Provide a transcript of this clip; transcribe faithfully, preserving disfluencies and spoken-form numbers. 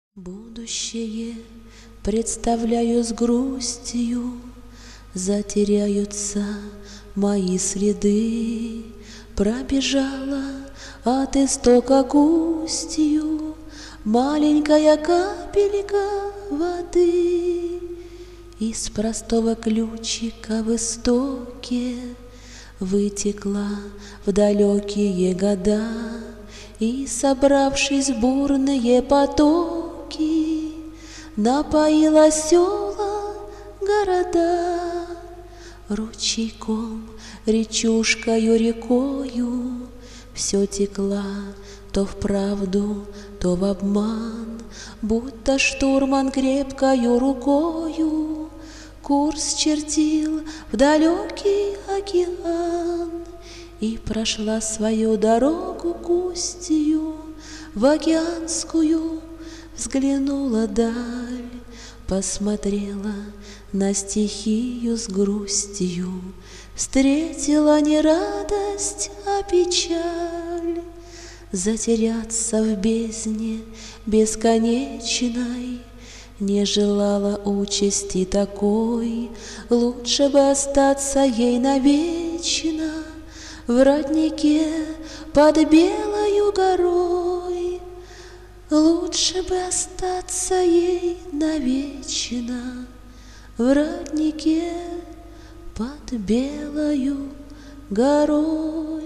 Будущее представляю с грустью, затеряются мои следы. Пробежала от истока к устью маленькая капелька воды. Из простого ключика в истоке вытекла в далекие года, и, собравшись в бурные потоки, напоила села, города. Ручейком, речушкою, рекою все текла то вправду, то в обман, будто штурман крепкою рукою курс чертил в далекий океан. И прошла свою дорогу к устью в океанскую, взглянула даль, посмотрела на стихию с грустью, встретила не радость, а печаль. Затеряться в бездне бесконечной не желала участи такой, лучше бы остаться ей навечно в роднике под белою горой. Лучше бы остаться ей навечно в роднике под белою горой.